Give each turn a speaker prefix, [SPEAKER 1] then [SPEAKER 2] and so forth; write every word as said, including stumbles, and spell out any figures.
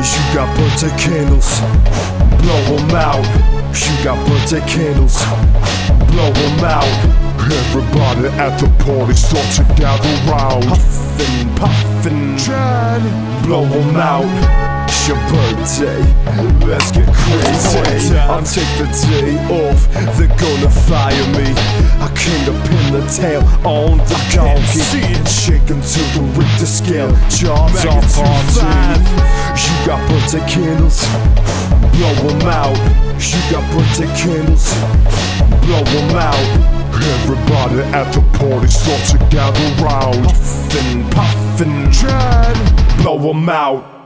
[SPEAKER 1] You got birthday candles, blow them out. You got birthday candles, blow them out.
[SPEAKER 2] Everybody at the party start to gather round.
[SPEAKER 1] Puffin', puffin', trying to blow them out. It's your birthday, let's get crazy. I'll take the day off, they're gonna fire me. I came to pin the tail on the donkey, shaking to the Richter scale, jobs on party. You got birthday candles, blow them out. You got birthday candles, blow them out.
[SPEAKER 2] Everybody at the party start to gather round.
[SPEAKER 1] Puffin', puffin', trying to blow them out.